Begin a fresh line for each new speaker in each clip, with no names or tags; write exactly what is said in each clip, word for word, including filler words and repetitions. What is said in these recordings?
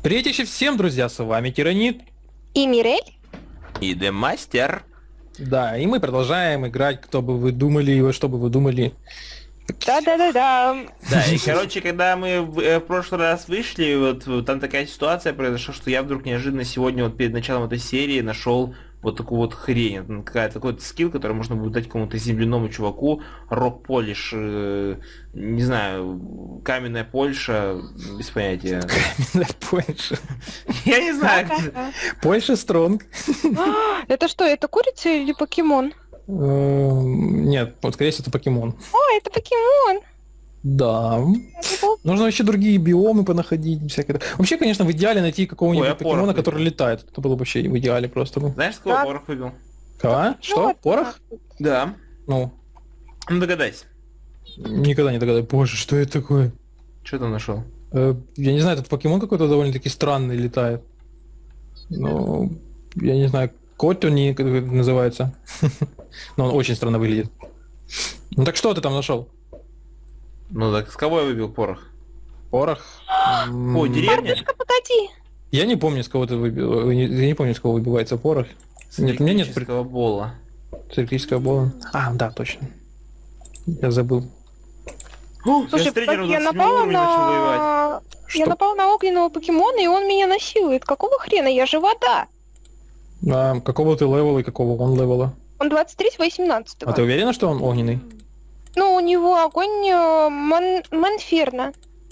Привет еще всем, друзья, с вами Тиранит.
И Мирель.
И Демастер.
Да, и мы продолжаем играть, кто бы вы думали, и что бы вы думали.
Да-да-да-да.
Да, и короче, когда мы в, э, в прошлый раз вышли, вот, вот там такая ситуация произошла, что я вдруг неожиданно сегодня, вот перед началом этой серии, нашел вот такую вот хрень. Ну, какая-то такой скилл, который можно будет дать кому-то земляному чуваку. Рок-полиш, э, не знаю, каменная Польша, без понятия.
Каменная Польша.
Я не знаю.
Польша Стронг.
Это что, это курица или покемон?
Нет, вот скорее всего это покемон.
О, это покемон.
Да. Нужно еще другие биомы понаходить. Всякое. Вообще, конечно, в идеале найти какого-нибудь
Ой, а
покемона,
порох
который летает. Это было бы вообще в идеале просто. бы.
Знаешь, сколько
Да.
порох выбил?
А? Что?
Вот.
Порох?
Да.
Ну,
Ну догадайся.
никогда не догадаюсь. Боже, что это такое?
Что ты нашел?
Э, Я не знаю, этот покемон какой-то довольно-таки странный летает. Ну, я не знаю, Котони как это называется. Но он очень странно выглядит. Ну так что ты там нашел?
Ну так с кого я выбил порох?
Порох?
О,
М,
деревня?
Мартышка, погоди.
Я не помню, с кого ты выбил. Я не помню, с кого выбивается порох.
С
Нет, у меня нет
электрического бола.
электрического бола. А, да, точно. Я забыл.
Слушай,
я с тренером
погоди, я
двадцать седьмого
напала
уровня начал воевать.
на... Я
Что?
напала на огненного покемона, и он меня насилует. Какого хрена? Я же вода.
А, какого ты левела и какого он левела?
Он двадцать третьего и семнадцатого.
А ты уверена, что он огненный?
Ну, у него огонь э, ман... Манферна.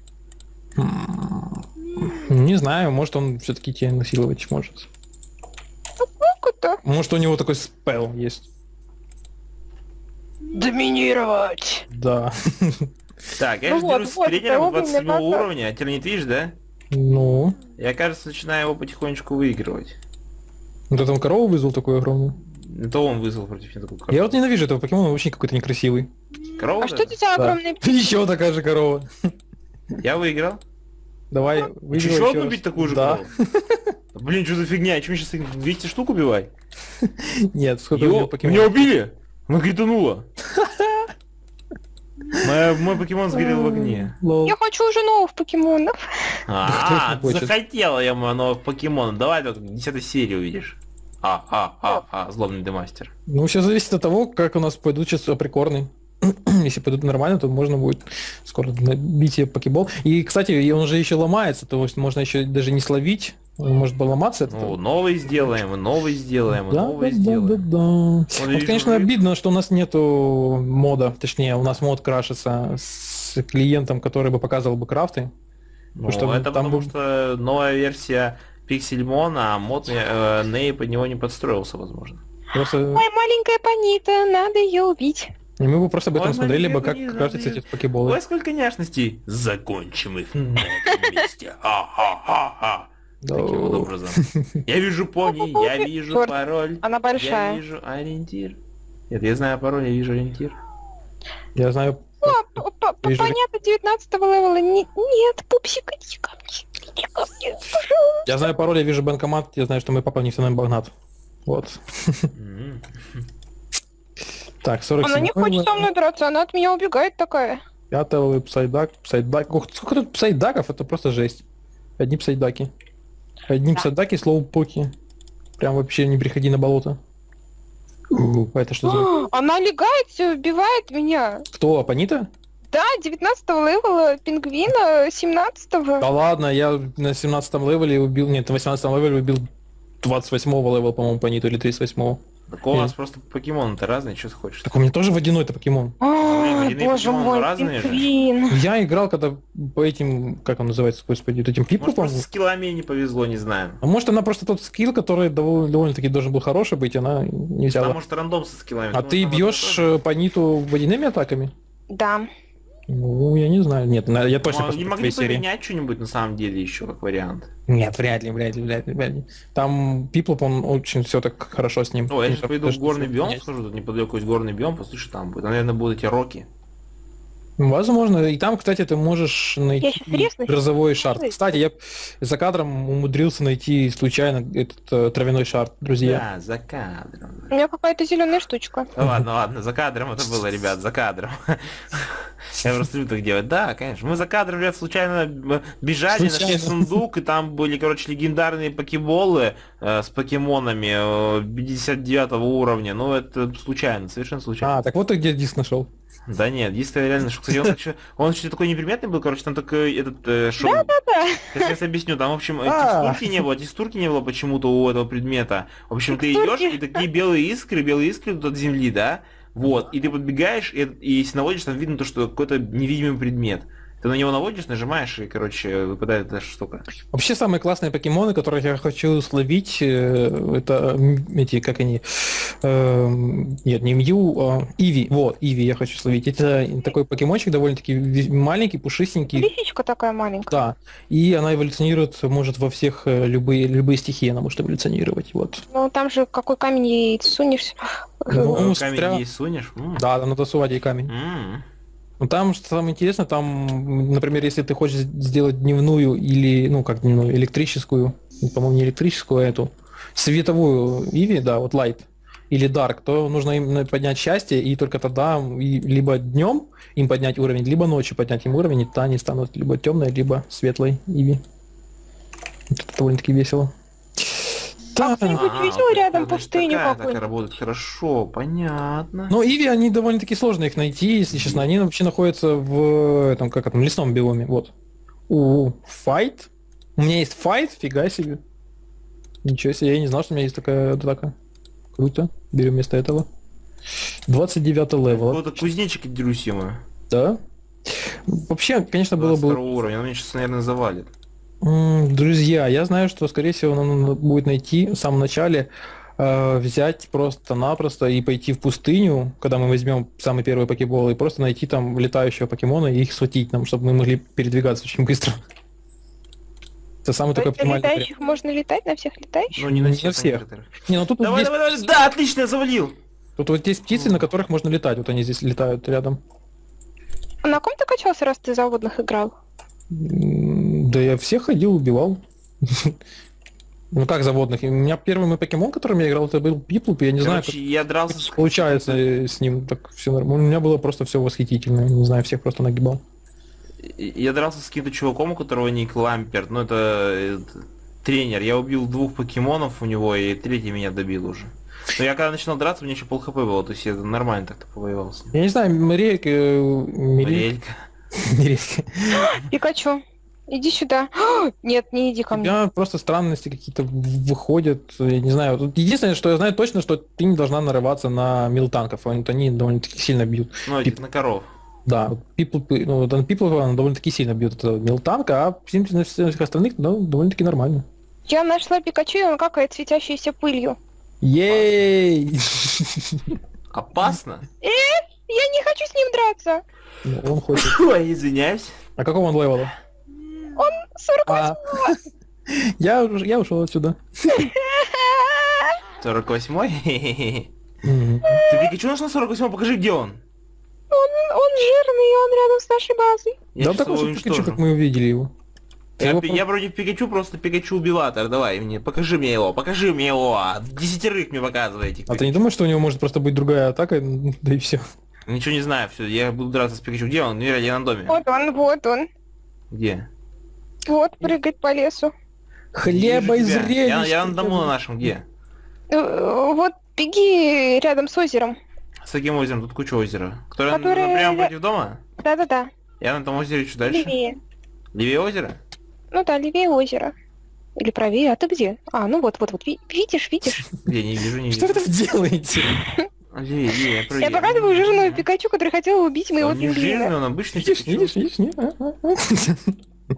М, Не знаю, может он все-таки тебя насиловать может.
Как это?
Может у него такой спел есть.
Доминировать.
Да.
Так, я
Ну
же
вот,
дерусь с
вот,
тренером
это
двадцать седьмого
огненная
уровня, а Тиранит видишь, да?
Ну.
Я, кажется, начинаю его потихонечку выигрывать.
Вот это он корову вызвал такую огромную.
Это он вызвал против меня такую корову.
Я вот ненавижу этого покемона, он очень какой-то некрасивый.
Корову
А что
это?
это за огромный...
Еще такая же корова.
Я выиграл.
Давай,
Хочу
выигрывай
еще
еще
одну
раз.
бить такую же
Да.
корову? Да, блин, что за фигня? Чем сейчас двести штук убивай?
Нет, сколько у него
Ё,
покемонов?
меня убили! Мы критануло. Моя- Мой покемон сгорел в огне.
Лол.
Я хочу уже новых покемонов.
А,
кто их не хочет?
захотела я моего нового покемона. Давай только десятой серии увидишь. А, а, а, а, злобный демастер.
Ну, все зависит от того, как у нас пойдут сейчас априкорны. Если пойдут нормально, то можно будет скоро набить себе покебол. И, кстати, и он же еще ломается, то есть можно еще даже не словить, он может поломаться. от
Ну,
этого.
новый сделаем, и новый сделаем, и
Да,
новый
да, да,
сделаем.
да, да.
Вот
Вот,
вижу,
конечно,
вы-
обидно, что у нас нету мода, точнее, у нас мод крашится с клиентом, который бы показывал бы крафты.
Ну,
что
это
там
потому
был-
что новая версия Пиксельмона, а мод э, Ней под него не подстроился, возможно.
Просто
Ой, маленькая Понита, надо ее убить.
и мы бы просто об этом
Ой,
смотрели бы,
маленькая
как
Понита,
крафтятся
блин.
эти покеболы.
Ой, сколько няшностей! Закончим их на этом месте. А-а-а-а.
Да.
Таким вот образом. Я вижу пони, я вижу
Чёрт,
пароль.
Она
Я
большая.
вижу ориентир. Нет, я знаю пароль, я вижу ориентир.
Я знаю...
П- п- п-
Вижу.
Понятно, девятнадцатого левела. Не- Нет, пупсик, иди ко мне. Иди ко мне, пожалуйста.
Я знаю пароль, я вижу банкомат, я знаю, что мой папа нефтяной магнат. Вот.
М.
Так, сорок
Она
семь.
не хочет со мной драться, она от меня убегает такая.
Пятый псайдак, псайдак. Ух, сколько тут псайдаков, это просто жесть. Одни псайдаки. Одни
Да.
псайдаки, слоупоки. Прям вообще не приходи на болото. У, а это что за...
Она легает, всё, убивает меня.
Кто, Апанита?
Да, девятнадцатого левела пингвина, семнадцатого.
Да ладно, я на семнадцатом левеле убил... Нет, на восемнадцатом левеле убил двадцать восьмого левела, по-моему, Паниту, или тридцать восьмого.
Так у нас просто покемоны-то разные, что ты хочешь?
Так у меня тоже водяной-то покемон.
блин,
Ой,
водяные
боже
покемоны
мой,
разные же.
пингвин.
Я играл когда по этим... Как он называется, господи, вот этим
Может,
пиплопом?
просто с скиллами ей не повезло, не знаю.
А может она просто тот скилл, который довольно- довольно-таки должен был хороший быть, она не взяла.
Там может рандом со скиллами.
А
Ну,
ты
там
бьешь
это
э, по ниту водяными атаками?
Да.
Ну, я не знаю. Нет, на- я
тоже.
точно
Ну, не
посмотрю
могли
твои серии.
поменять что-нибудь на самом деле еще, как вариант.
Нет, вряд ли, вряд ли, вряд ли, вряд ли. Там Пиплоп, он очень все так хорошо с ним.
О, я
Не
сейчас
так
пойду
даже
в горный
всё
биом
менять.
схожу, тут неподалеку есть горный биом, послушай, там будет. Наверное, будут эти роки.
Возможно. И там, кстати, ты можешь найти
щас резну,
грозовой
щас
шар.
резну.
Кстати, я за кадром умудрился найти случайно этот э, травяной шар, друзья.
Да, за кадром.
У меня какая-то зеленая штучка.
Ну ладно, ладно, за кадром это было, ребят, за кадром. Я просто люблю так делать. Да, конечно. Мы за кадром, ребят, случайно э, бежали, нашли
Случайно.
сундук, и там были, короче, легендарные покеболы э, с покемонами э, пятьдесят девятого уровня. Ну, это случайно, совершенно случайно.
А, так вот ты где диск нашел.
Да нет, диск реально, что, кстати, он, еще- он еще такой неприметный был, короче, там такой этот э, шоу.
Да-да.
Я сейчас объясню, там, в общем, э,
А.
текстурки не было, текстурки не было почему-то у этого предмета. В общем, ты идешь,
Текстурки.
и такие белые искры, белые искры тут от земли, да? Вот, и ты подбегаешь, и, и если наводишь, там видно то, что какой-то невидимый предмет. Ты на него наводишь, нажимаешь, и, короче, выпадает эта штука.
Вообще самые классные покемоны, которых я хочу словить, э, это м, эти, как они, э, нет, не Мью, а Иви. Вот, Иви я хочу словить. Это такой покемончик довольно-таки ви- маленький, пушистенький.
Лисичка такая маленькая.
Да, и она эволюционирует, может, во всех э, любые, любые стихии она может эволюционировать. Вот.
Ну там же какой камень ей сунешься.
Ну,
Камень
смотря-
ей сунешь? М.
Да, надо тасовать ей камень.
М.
Ну там, что самое интересное, там, например, если ты хочешь сделать дневную или, ну как дневную, электрическую, по-моему, не электрическую, а эту, световую Иви, да, вот Light, или Dark, то нужно им поднять счастье, и только тогда и либо днем им поднять уровень, либо ночью поднять им уровень, и тогда они станут либо темной, либо светлой Иви. Это довольно-таки весело. Да.
кто-нибудь
А,
видел
вот
рядом
значит,
пустыню
такая, такая
какую-нибудь?
работает хорошо, понятно.
Но Иви, они довольно-таки сложно их найти, если честно. Они вообще находятся в этом, как это, лесном биоме. Вот. У Файт. У меня есть Файт, фига себе. Ничего себе, я не знал, что у меня есть такая атака. Круто. Берем вместо этого. двадцать девятый левел.
Вот кузнечик и дерусь ему.
Да. Вообще, конечно, было
двадцать
бы...
второго уровня, он меня сейчас, наверное, завалит.
М, Друзья, я знаю, что, скорее всего, нам надо будет найти в самом начале, э, взять просто-напросто и пойти в пустыню, когда мы возьмем самый первый покебол, и просто найти там летающего покемона и их схватить нам, чтобы мы могли передвигаться очень быстро. Это самый такой
На
оптимальный вариант.
летающих можно летать, на всех летающих?
Ну, не на
Не
всех.
на всех.
некоторых.
Не, ну тут вот
Давай,
есть,
давай, давай. Да, отлично, я завалил.
тут вот есть птицы, на которых можно летать. Вот они здесь летают рядом.
А на ком ты качался, раз ты заводных играл?
М, Да я всех ходил, убивал. Ну как заводных? У меня первый мой покемон, которым я играл, это был Пиплуп, я не знаю,
Короче, я дрался
как
с...
получается э, с ним так все нормально. У меня было просто все восхитительно, не знаю, всех просто нагибал.
Я дрался с каким-то чуваком, у которого ник Ламперт, ну это, это тренер. Я убил двух покемонов у него, и третий меня добил уже. Но я когда начинал драться, у меня еще пол хп было, то есть я нормально так-то повоевал с ним.
Я не знаю, Мирелька... э, Мирель-
Марелька.
Мирелька.
Пикачу, иди сюда. Нет, не иди ко
У
мне.
тебя просто странности какие-то в- выходят, я не знаю. Тут единственное, что я знаю точно, что ты не должна нарываться на милтанков, они, они довольно-таки сильно бьют.
Ну, этих на коров.
Да, вот People, ну, вот он People, он довольно-таки сильно бьет этого милтанка, а всем всех остальных, ну, довольно-таки нормально.
Я нашла Пикачу, и он какает светящейся пылью.
Ей!
Опасно?
Я не хочу с ним драться.
Ну, он хочет.
Ой, извиняюсь.
А какого он левела?
Он сорок
А, я, уж- я ушел отсюда.
сорок восьмой?
Мгм.
Ты Пикачу нашел сорок восьмой? Покажи, где он.
Он, он жирный, и он рядом с нашей базой.
Я
Да
сейчас
такой
его
же Пикачу,
уничтожу.
как мы увидели его. Ты
Я,
его
пи-
про-
я против Пикачу, просто Пикачу убиватор. Давай мне, покажи мне его, покажи мне его. В десятерых мне показывайте.
А ты не думаешь, что у него может просто быть другая атака, ну, да и все.
Ничего не знаю, все, я буду драться с Пикачу. Где он? Мира, я на доме.
Вот он, вот он.
Где?
Вот, прыгает по лесу.
Хлеба и
Вижу тебя.
зрелищ.
Я, я на дому на нашем, где?
Э, Вот, беги рядом с озером.
С каким озером? Тут куча озера. Которое
Которое-
ну, прямо против дома?
Да-да-да,
Я на том озере чуть дальше.
левее.
Левее озера?
Ну да, левее озера. Или правее, а ты где? А, ну вот, вот, вот, ви- видишь, видишь?
Я не вижу, не
Что
вижу.
вы там делаете?
Левее, левее, я
Я
правее.
показываю жирную Пикачу, который хотел убить моего
Он не жирный,
пингвина.
он обычный
Видишь,
Пикачу.
видишь, видишь, нет? А, а, а.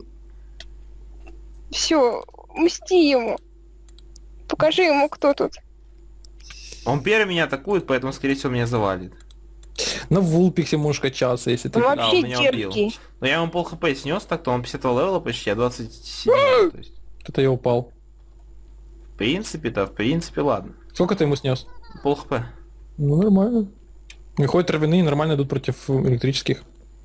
Все, мсти ему. Покажи ему, кто тут.
Он первый меня атакует, поэтому, скорее всего, меня завалит.
На Вулпиксе можешь качаться, если ты...
Он
Да,
вообще
он меня убил.
дерзкий.
Но я ему пол хп снес, так-то он пятидесятого левела почти, а двадцать семь. То есть,
Кто-то я упал.
в принципе-то, в принципе, ладно.
Сколько ты ему снес?
Пол хп.
Ну, нормально. Выходят травяные, нормально идут против электрических.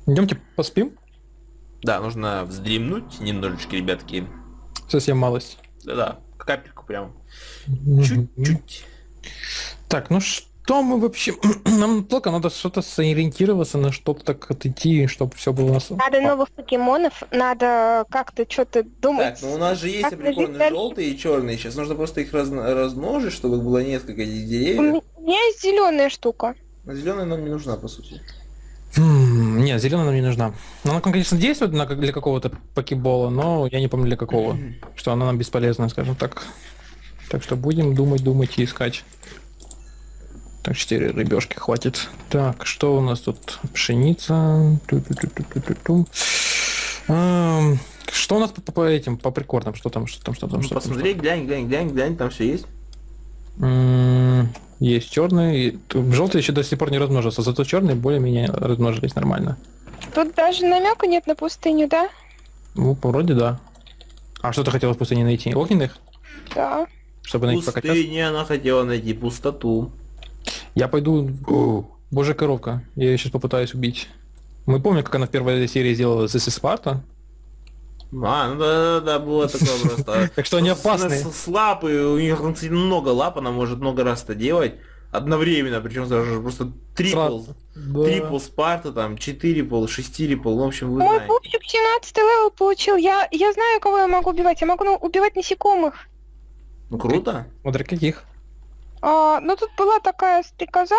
Идемте поспим.
Да, нужно вздремнуть немножечко, ребятки.
Совсем малость.
Да-да, капельку прям.
Мгм.
Чуть-чуть.
Так, ну что мы вообще... Нам только надо что-то сориентироваться, на что-то так отойти, чтобы все было у нас...
Надо новых покемонов, надо как-то что-то думать.
Так, ну у нас же есть
Как жить
прикольные
дальше?
желтые и черные. Сейчас нужно просто их раз- размножить, чтобы их было несколько этих
У
деревьев.
м- у меня есть зеленая штука.
А зеленая нам не нужна, по сути.
М, Нет, зеленая нам не нужна. Ну, она, конечно, действует на, как- для какого-то покебола, но я не помню для какого. Что она нам бесполезна, скажем так. Так что будем думать, думать и искать. Так, четыре рыбешки хватит. Так, что у нас тут? Пшеница. Ту-ту-ту-ту-ту-ту. Ам, Что у нас по, по этим, по прикордам? Что там, что там, что там,
Ну,
что там?
посмотри, глянь, глянь, глянь, глянь, там все есть.
М, Есть черный. Желтый еще до сих пор не размножился, зато черные более-менее размножились нормально.
Тут даже намека нет на пустыню, да?
Ну, вроде да. А что ты хотела в пустыне найти? Огненных?
Да.
Чтобы найти покачаться?
Пустыне она хотела найти пустоту.
Я пойду... О, божья коровка. Я ее сейчас попытаюсь убить. Мы помним, как она в первой серии сделала This is Sparta.
А, ну да-да-да, было такое просто.
Так что они
Просто
опасные.
С, с лапы, у них, кстати, много лап, она может много раз это делать. Одновременно, причем даже просто трипл.
Сразу. Да.
Трипл Спарта, там, четырипл, шестирипл, в общем, вы
Мой
знаете.
пупсик семнадцатый левел получил. Я, я знаю, кого я могу убивать. Я могу ну, убивать насекомых.
Ну круто.
Смотри, каких.
А, ну тут была такая стрекоза.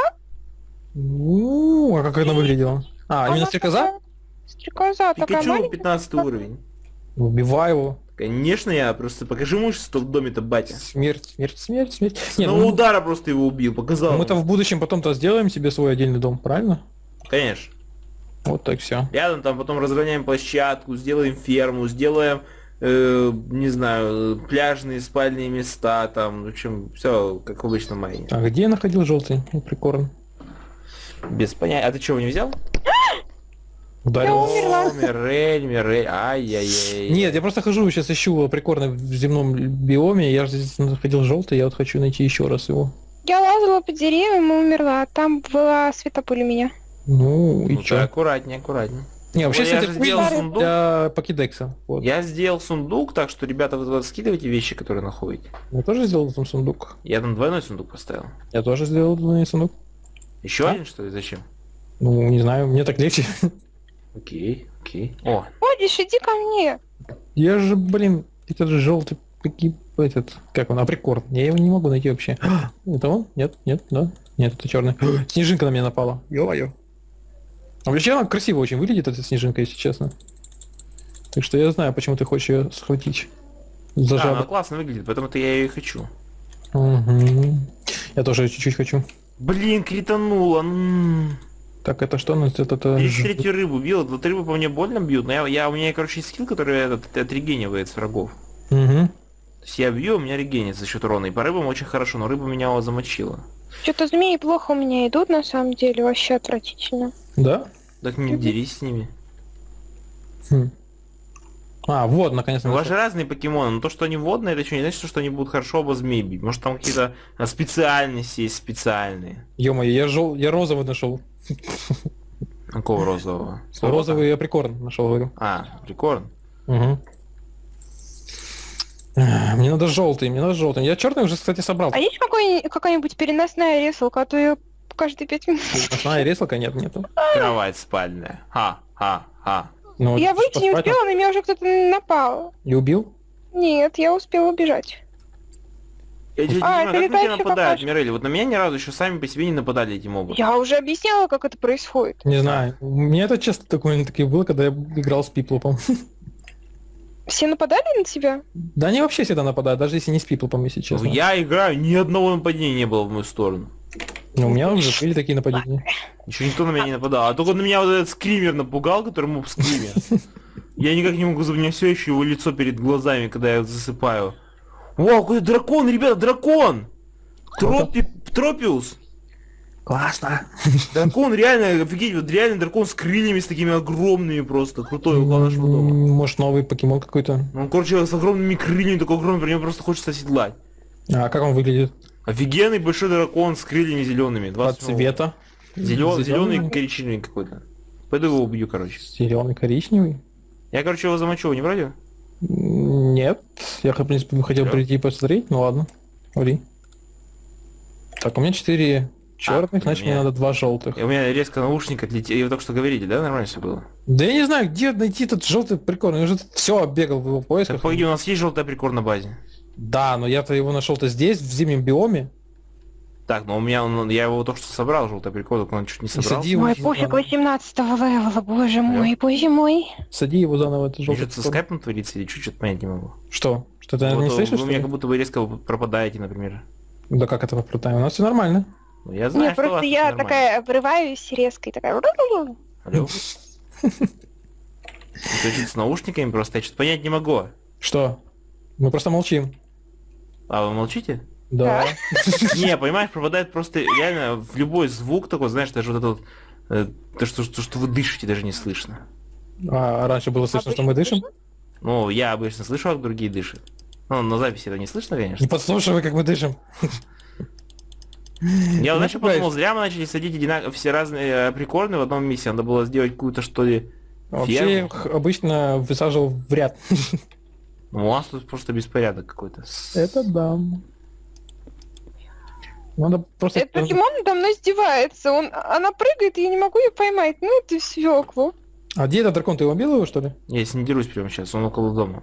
У, а как она выглядела? А, именно
Она
стрекоза?
такая- Стрекоза такая
Пикачу
маленькая.
пятнадцатый уровень.
Убивай его.
Конечно, я просто покажи имущество в доме-то, батя.
Смерть, смерть, смерть, смерть.
С
Не,
одного
ну,
удара просто его убил, показал.
мы-то в будущем потом-то сделаем себе свой отдельный дом, правильно?
Конечно.
Вот так все.
Рядом там потом разгоняем площадку, сделаем ферму, сделаем, э, не знаю, пляжные спальные места, там, в общем, все как в обычном майне.
А где я находил желтый прикорн?
Без понятия. А ты чего не взял?
Ударил.
умерла.
О, Мирель, Мирель, ай-яй-яй.
Нет, я просто хожу, сейчас ищу прикорны в земном биоме, я же здесь находил желтый, я вот хочу найти еще раз его.
Я лазала по деревьям и умерла. Там была светопыль у меня.
Ну и
Ну, ты
чё?
аккуратнее, аккуратнее.
Не, вообще
Ой, я
это
же сделал
для
сундук.
покедекса. Вот.
Я сделал сундук, так что, ребята, вы туда скидывайте вещи, которые находите.
Я тоже сделал там сундук.
Я там двойной сундук поставил.
Я тоже сделал двойной сундук.
Еще
А?
один, что ли? Зачем?
Ну, не знаю, мне так легче.
Окей, окей. О,
Ходишь, иди ко мне.
Я же, блин, этот же желтый погиб, этот, как он, априкорн. Я его не могу найти вообще. Это он? Нет, нет, да? Нет, это черный. Снежинка на меня напала. Ё-моё. А вообще она красиво очень выглядит, эта снежинка, если честно. Так что я знаю, почему ты хочешь ее схватить. За
да, она
жабры.
классно выглядит, поэтому-то я ее и хочу.
Мгм. Я тоже чуть-чуть хочу.
Блин, кританула. м.
Так, это что у нас? Это, это...
тридцать третью рыбу бил. Вот рыбы по мне больно бьют, но я, я у меня, короче, есть скилл, который этот, отрегенивает с врагов.
Мгм.
То есть я бью, у меня регенит за счет урона. И по рыбам очень хорошо, но рыба меня вот замочила.
Что-то змеи плохо у меня идут, на самом деле. Вообще отвратительно.
Да?
Так не дерись с ними.
Хм. А, вот, наконец-то.
У вас
нашел.
же разные покемоны, но то, что они водные, это еще не значит, что они будут хорошо оба змей бить. Может там какие-то а, специальности есть специальные.
Ё-моё, я, жел... я розовый нашел.
Какого розового? Слова?
Розовый априкорн нашел, говорю.
А, прикольно.
Угу. Мне надо желтый, мне надо желтый. Я черный уже, кстати, собрал.
А есть какой- какая-нибудь переносная ресалка, а то я каждые пять минут...
Основная реслка нет, нету.
Кровать спальная. Ха-ха-ха.
Ну,
Я
вот
выйти не
поспать
успела, на меня уже кто-то напал.
И убил?
Нет, я успела убежать.
Я не
А,
понимаю,
это
как на тебя
летающая
нападают,
какашка.
Мирелли? Вот на меня ни разу еще сами по себе не нападали эти мобы.
Я уже объясняла, как это происходит.
Не знаю. У меня это часто такое таки было, когда я играл с Пиплопом.
Все нападали на тебя?
Да они вообще всегда нападают, даже если не с Пиплопом, если честно.
Я играю, ни одного нападения не было в мою сторону.
Но у меня уже были такие нападения.
Еще никто на меня не нападал. А только на меня вот этот скример напугал, который моб скример. Я никак не могу забыть, у меня все еще его лицо перед глазами, когда я засыпаю. Вау, какой дракон, ребята, дракон! Тропи... Тропиус!
Классно.
Дракон реально, офигеть, вот реально дракон с крыльями, с такими огромными просто. Крутой, около нашего дома.
М, Может, новый покемон какой-то.
Он, короче, с огромными крыльями, такой огромный, про него просто хочется оседлать.
А как он выглядит?
Офигенный большой дракон с крыльями зелеными.
От цвета?
Зелен... Зеленый
Зелёный?
и коричневый какой-то. Пойду его убью, короче.
Зеленый, коричневый?
Я, короче, его замочу, не вроде?
Нет. Я, в принципе, хотел
Всё.
прийти и посмотреть. Ну ладно. Ври. Так, у меня четыре черных,
блин,
значит
у меня-
мне надо два желтых.
И у меня резко наушник отлетел. И вы только что говорили, да? Нормально все было?
Да я не знаю, где найти этот желтый прикольный. Я уже все оббегал в его поисках.
Так, погоди, у нас есть желтый прикор на базе.
Да, но я-то его нашел-то здесь, в зимнем биоме.
Так, но у меня он, я его только что собрал, желтый прикор, только он чуть не собрал.
сади его
Ой,
же
пофиг
заново.
восемнадцатого левела, боже мой, боже мой.
Сади его заново, это
Мне
желтый
что-то со
прикол.
скайпом творится или чуть-чуть понять не могу.
Что? Что ты
Вот,
не
э,
слышишь,
вы
что
у меня
ли?
как будто вы резко пропадаете, например.
Да как это попрутаем? У нас все нормально.
Ну, я знаю,
Нет,
что у
просто
вас
я
всё нормально.
такая обрываюсь резко и такая... «Ру-ру-ру».
Алло? Это с наушниками просто, я что-то понять не могу.
Что? Мы просто молчим.
А вы молчите?
Да.
Не, понимаешь, пропадает просто реально в любой звук такой, знаешь, даже вот это вот, э, то, что, что, что вы дышите, даже не слышно.
А раньше было слышно, что мы дышим?
Ну, я обычно слышу, как другие дышат. Ну, на записи это не слышно, конечно.
Не подслушивай, как мы дышим.
Я, знаешь,
напугаешь.
подумал, зря мы начали садить одинаково все разные э, прикорны в одном месте. Надо было сделать какую-то, что ли,
Вообще я
ферму.
их обычно высаживал в ряд.
Ну, у вас тут просто беспорядок какой-то.
Это да. Надо просто...
Этот покемон надо мной издевается. Он, она прыгает, и я не могу ее поймать. Ну ты свеклу.
А где этот дракон? Ты его убил его, что ли?
Я с ним дерусь прямо сейчас, он около дома.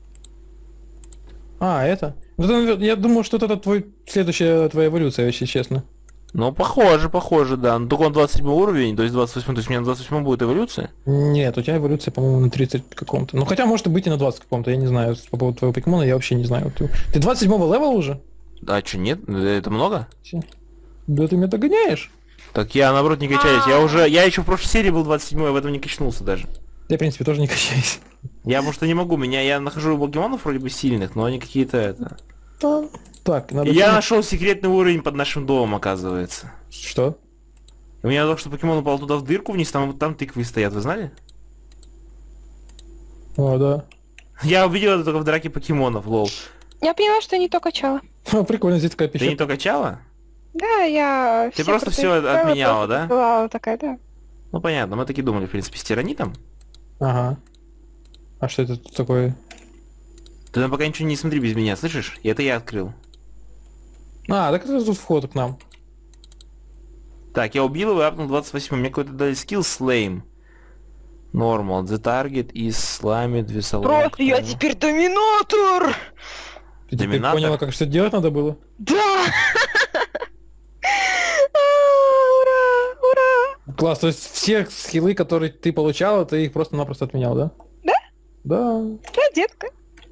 А, это? Ну, это, я думал, что это твой следующая твоя эволюция, если честно.
Ну, похоже, похоже, да. Ну, только он двадцать седьмой уровень, то есть двадцать восьмой, то есть у меня на двадцать восьмом будет эволюция.
Нет, у тебя эволюция, по-моему, на тридцать каком-то. Ну, хотя может быть и на двадцать каком-то, я не знаю. По поводу твоего покемона я вообще не знаю. Ты, ты двадцать седьмого левела уже?
А что, нет? Это много?
Всё. Да ты меня догоняешь.
Так я, наоборот, не качаюсь. Я уже, я еще в прошлой серии был двадцать седьмой, в этом не качнулся даже.
Я, в принципе, тоже не качаюсь.
Я, может, и не могу, меня, я нахожу покемонов вроде бы сильных, но они какие-то, это...
Да. Так, надо...
И я
понять-
нашел секретный уровень под нашим домом, оказывается.
Что?
У меня только что покемон упал туда в дырку вниз, там, там тыквы стоят, вы знали?
О, да.
Я увидел это только в драке покемонов, лол.
Я поняла, что не то качала.
О, прикольно, здесь такая
Ты не
пещера.
то качала?
Да, я...
Ты
все
просто
крутые
всё
правила
отменяла,
просто
да?
посылала такая, да.
Ну понятно, мы таки думали, в принципе, с тиранитом.
Ага. А что это тут такое?
Ты там пока ничего не смотри без меня, слышишь? И это я открыл.
А, так это тут вход к нам.
Так, я убил его и апнул двадцать восемь. Мне какой-то дали скилл слейм. Normal. The target is slammed with a long
Просто я
time.
теперь доминатор!
Ты теперь
Доминатор?
поняла, как что делать надо было?
Да! А, Ура! Ура!
Класс, то есть все скиллы, которые ты получала, ты их просто-напросто отменял, да?
Да?
Да.
Да, детка.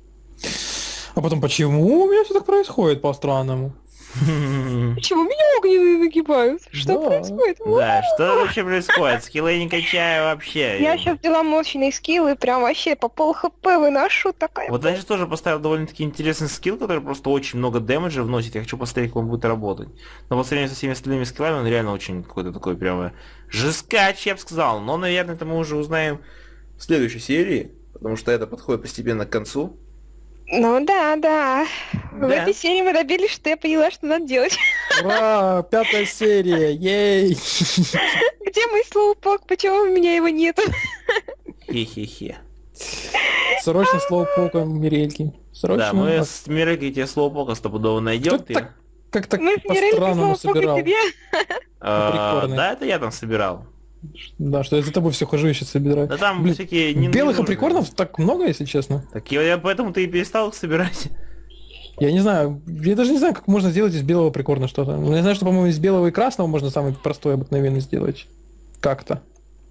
А потом, почему у меня все так происходит по-странному?
Почему меня огненные нагибают? Что
Да.
происходит?
Да, что вообще происходит? Скиллы я не качаю вообще.
Я сейчас взяла мощные скиллы, прям вообще по пол хп выношу, такая.
Вот я сейчас тоже поставил довольно-таки интересный скилл, который просто очень много дэмэджа вносит. Я хочу посмотреть, как он будет работать. Но по сравнению со всеми остальными скиллами, он реально очень какой-то такой прямо жесткач, я бы сказал. Но, наверное, это мы уже узнаем в следующей серии, потому что это подходит постепенно к концу.
Ну да, да. В
Да.
этой серии мы добились, что я поняла, что надо делать.
Ура! Пятая серия! Ей!
Где мой слоупок? Почему у меня его нету?
Хе-хе-хе.
Срочно слово пока Мирельки. Срочно.
Да, мы с Мирекой тебе слоупока стопудово найдем.
Что
Ты...
так, как так
Мы с Мирелькой
по-странному
слоупока
собирал?
тебе.
А,
Прикольный.
да, это я там собирал.
Да, что я за тобой все хожу и сейчас собираю.
Да там
Блин,
всякие... не-
Белых
ненужные.
априкорнов так много, если честно.
Так я, я поэтому ты и перестал их собирать.
Я не знаю, я даже не знаю, как можно сделать из белого прикорна что-то. Ну, я знаю, что, по-моему, из белого и красного можно самый простой, обыкновенный сделать. Как-то.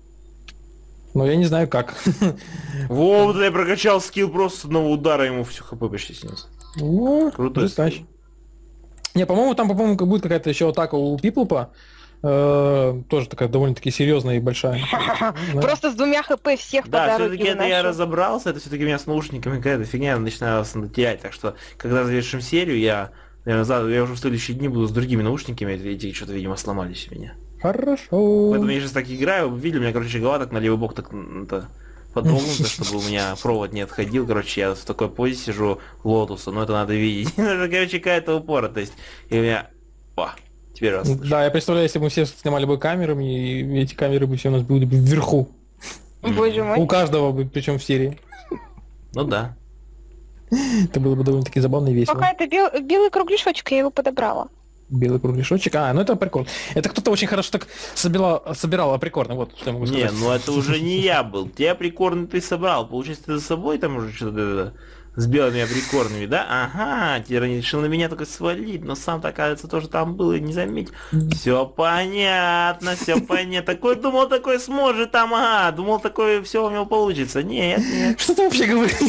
Но я не знаю, как.
Во, вот я прокачал скилл просто с одного удара, ему всю хп почти снес.
Ну,
Крутой
жестач.
скилл.
Не, по-моему, там, по-моему, будет какая-то еще атака у Пиплупа. Э, тоже такая довольно-таки серьезная и большая. Да.
Просто с двумя хп всех по
Да,
дороге
все-таки это я
выношу.
разобрался, это все-таки у меня с наушниками какая-то фигня начиналась терять, так что, когда завершим серию, я, наверное, за- я уже в следующие дни буду с другими наушниками, эти, эти что-то, видимо, сломались у меня.
Хорошо.
Поэтому я сейчас так играю, видели, у меня, короче, голова так на левый бок так м, это, подогнута, чтобы у меня провод не отходил, короче, я в такой позе сижу лотуса, но это надо видеть. Это, короче, какая-то упоротость. И у меня... О, Теперь раз.
Да, я представляю, если бы мы все снимали бы камерами, и эти камеры бы все у нас были бы вверху.
Боже мой.
У каждого бы, причем в серии.
Ну да.
Это было бы довольно-таки забавно и весело.
Какая-то бел... белый кругляшочек, я его подобрала.
Белый кругляшочек. А, ну это прикол. Это кто-то очень хорошо так собирал, собирал априкорно, вот что я могу
Не,
сказать.
ну это уже не я был. Тебя прикорный ты собрал. Получается, ты за собой там уже что-то с белыми априкорными, да? Ага, ты решил на меня только свалить, но сам-то, оказывается, тоже там был и не заметил. Все понятно, все понятно. Такой думал, такой сможет там, ага. Думал, такой все у него получится. Нет, нет.
Что ты вообще говоришь?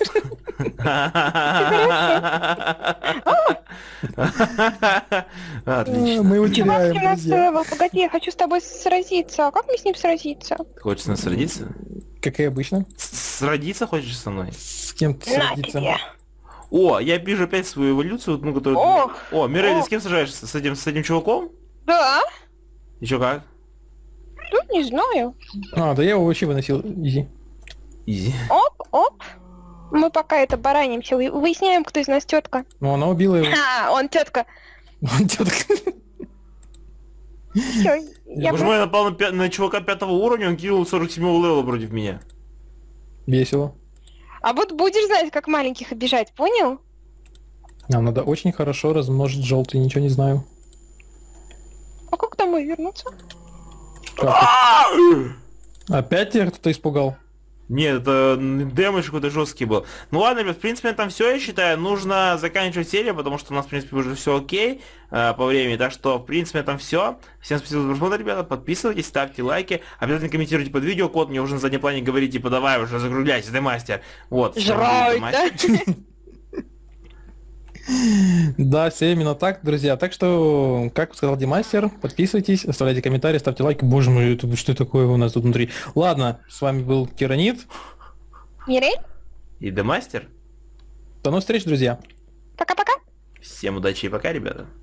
Отлично.
Мы его
Чувак,
теряем, друзья.
семнадцатый левел, погоди, я хочу с тобой сразиться. А как мне с ним сразиться?
Хочешь с ним сродиться?
Как и обычно.
С- Сродиться хочешь со мной?
С кем ты
На
сразиться?
тебе.
О, я вижу опять свою эволюцию, ну, которую...
Ох,
О, Мирелли,
ох.
с кем сражаешься? С этим, с этим чуваком?
Да?
И чё, как?
Ну, не знаю.
А, да я его вообще выносил. Изи.
Изи.
Оп, оп. Мы пока это баранимся, вы- выясняем, кто из нас тетка.
Ну, она убила его.
А, он тетка.
Он тетка.
Все, я
Боже
просто-
мой, я напал на, пя- на чувака пятого уровня, он кинул сорок седьмого левела против меня.
Весело.
А вот будешь знать, как маленьких обижать, понял?
Нам надо очень хорошо размножить желтый, ничего не знаю.
А как домой вернуться?
Как это? Опять тебя кто-то испугал?
Нет, это дэмэдж какой-то жесткий был. Ну ладно, ребят, в принципе, на этом все, я считаю. Нужно заканчивать серию, потому что у нас, в принципе, уже все окей э, по времени. Так что, в принципе, на этом все. Всем спасибо за просмотр, ребята. Подписывайтесь, ставьте лайки. Обязательно комментируйте под видео. Кот мне уже на заднем плане говорит, типа, давай уже закругляйся, ты мастер. Вот. с вами был
Жрать,
Демастер.
да?
Да, все именно так, друзья. Так что, как сказал Демастер, подписывайтесь, оставляйте комментарии, ставьте лайки. Боже мой, это что такое у нас тут внутри? Ладно, с вами был Тиранит.
Мирель,
И Демастер.
До новых встреч, друзья.
пока-пока.
Всем удачи и пока, ребята.